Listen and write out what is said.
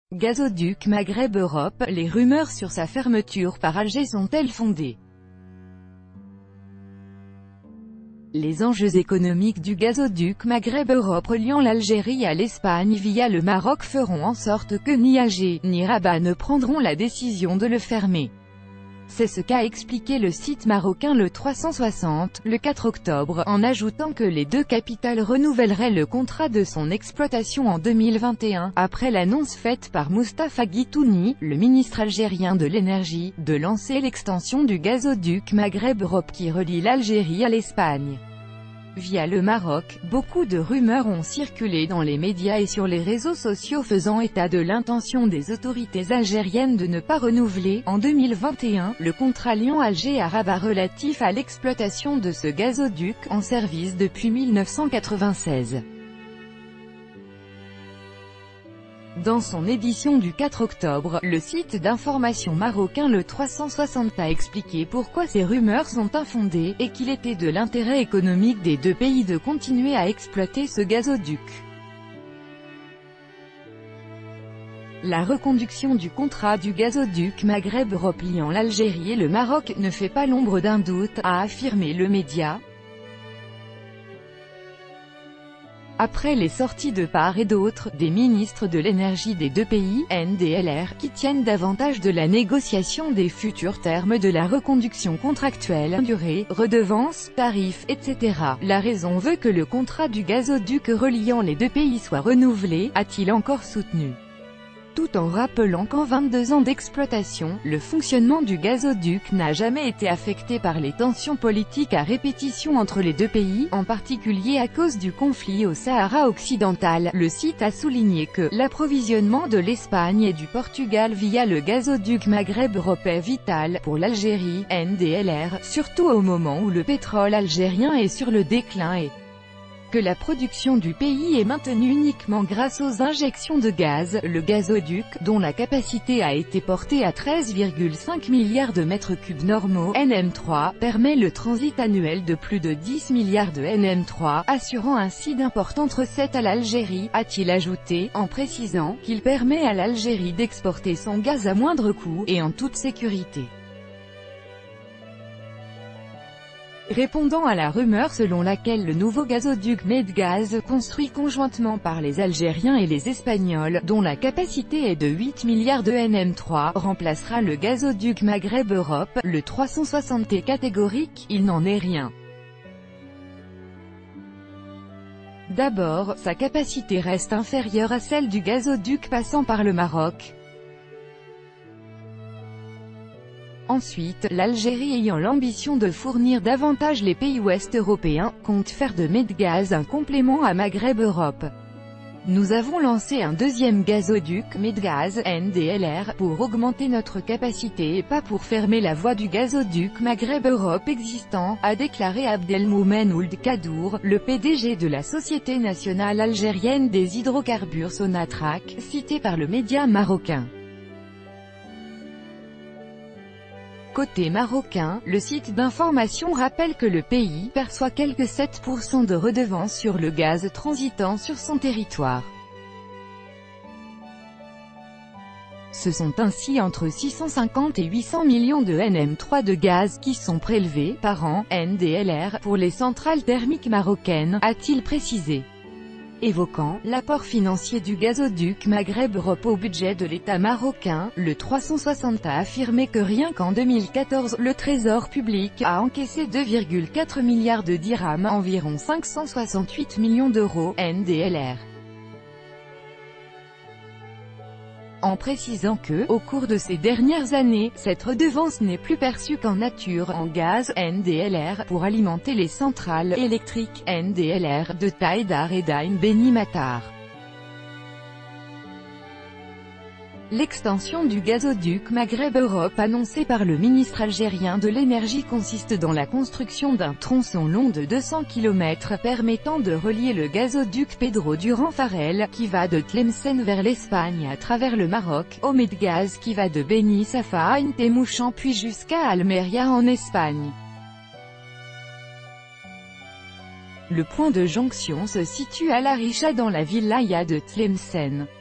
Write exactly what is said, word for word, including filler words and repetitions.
Gazoduc Maghreb-Europe, les rumeurs sur sa fermeture par Alger sont-elles fondées? Les enjeux économiques du gazoduc Maghreb-Europe reliant l'Algérie à l'Espagne via le Maroc feront en sorte que ni Alger, ni Rabat ne prendront la décision de le fermer. C'est ce qu'a expliqué le site marocain Le trois cent soixante, le quatre octobre, en ajoutant que les deux capitales renouvelleraient le contrat de son exploitation en deux mille vingt et un, après l'annonce faite par Moustapha Guitouni, le ministre algérien de l'énergie, de lancer l'extension du gazoduc Maghreb-Europe qui relie l'Algérie à l'Espagne. Via le Maroc, beaucoup de rumeurs ont circulé dans les médias et sur les réseaux sociaux faisant état de l'intention des autorités algériennes de ne pas renouveler, en deux mille vingt et un, le contrat Lyon-Alger à Rabat relatif à l'exploitation de ce gazoduc, en service depuis mille neuf cent quatre-vingt-seize. Dans son édition du quatre octobre, le site d'information marocain Le trois cent soixante a expliqué pourquoi ces rumeurs sont infondées, et qu'il était de l'intérêt économique des deux pays de continuer à exploiter ce gazoduc. La reconduction du contrat du gazoduc Maghreb-Europe liant l'Algérie et le Maroc ne fait pas l'ombre d'un doute, a affirmé le média. Après les sorties de part et d'autre, des ministres de l'énergie des deux pays, N D L R, qui tiennent davantage de la négociation des futurs termes de la reconduction contractuelle, durée, redevances, tarifs, et cetera. La raison veut que le contrat du gazoduc reliant les deux pays soit renouvelé, a-t-il encore soutenu. Tout en rappelant qu'en vingt-deux ans d'exploitation, le fonctionnement du gazoduc n'a jamais été affecté par les tensions politiques à répétition entre les deux pays, en particulier à cause du conflit au Sahara occidental. Le site a souligné que l'approvisionnement de l'Espagne et du Portugal via le gazoduc Maghreb-Europe est vital pour l'Algérie, N D L R, surtout au moment où le pétrole algérien est sur le déclin et que la production du pays est maintenue uniquement grâce aux injections de gaz. Le gazoduc, dont la capacité a été portée à treize virgule cinq milliards de mètres cubes normaux, N M trois, permet le transit annuel de plus de dix milliards de N M trois, assurant ainsi d'importantes recettes à l'Algérie, a-t-il ajouté, en précisant qu'il permet à l'Algérie d'exporter son gaz à moindre coût, et en toute sécurité. Répondant à la rumeur selon laquelle le nouveau gazoduc Medgaz, construit conjointement par les Algériens et les Espagnols, dont la capacité est de huit milliards de N M trois, remplacera le gazoduc Maghreb-Europe, le trois cent soixante est catégorique, il n'en est rien. D'abord, sa capacité reste inférieure à celle du gazoduc passant par le Maroc. Ensuite, l'Algérie ayant l'ambition de fournir davantage les pays ouest européens, compte faire de Medgaz un complément à Maghreb-Europe. Nous avons lancé un deuxième gazoduc, Medgaz, N D L R, pour augmenter notre capacité et pas pour fermer la voie du gazoduc Maghreb-Europe existant, a déclaré Abdelmoumen Ould Kadour, le P D G de la Société nationale algérienne des hydrocarbures Sonatrach, cité par le média marocain. Côté marocain, le site d'information rappelle que le pays perçoit quelque sept pour cent de redevances sur le gaz transitant sur son territoire. Ce sont ainsi entre six cent cinquante et huit cents millions de N M trois de gaz qui sont prélevés par an, N D L R, pour les centrales thermiques marocaines, a-t-il précisé. Évoquant l'apport financier du gazoduc Maghreb-Europe au budget de l'État marocain, le trois cent soixante a affirmé que rien qu'en deux mille quatorze, le Trésor public a encaissé deux virgule quatre milliards de dirhams, environ cinq cent soixante-huit millions d'euros, N D L R. En précisant que, au cours de ces dernières années, cette redevance n'est plus perçue qu'en nature, en gaz, N D L R, pour alimenter les centrales électriques, N D L R, de Taïdar et d'Ain Beni Matar. L'extension du gazoduc Maghreb-Europe annoncée par le ministre algérien de l'énergie consiste dans la construction d'un tronçon long de deux cents kilomètres permettant de relier le gazoduc Pedro Durand Farrell, qui va de Tlemcen vers l'Espagne à travers le Maroc, au Medgaz qui va de Beni Safa à Intemouchan puis jusqu'à Almeria en Espagne. Le point de jonction se situe à Laricha dans la wilaya de Tlemcen.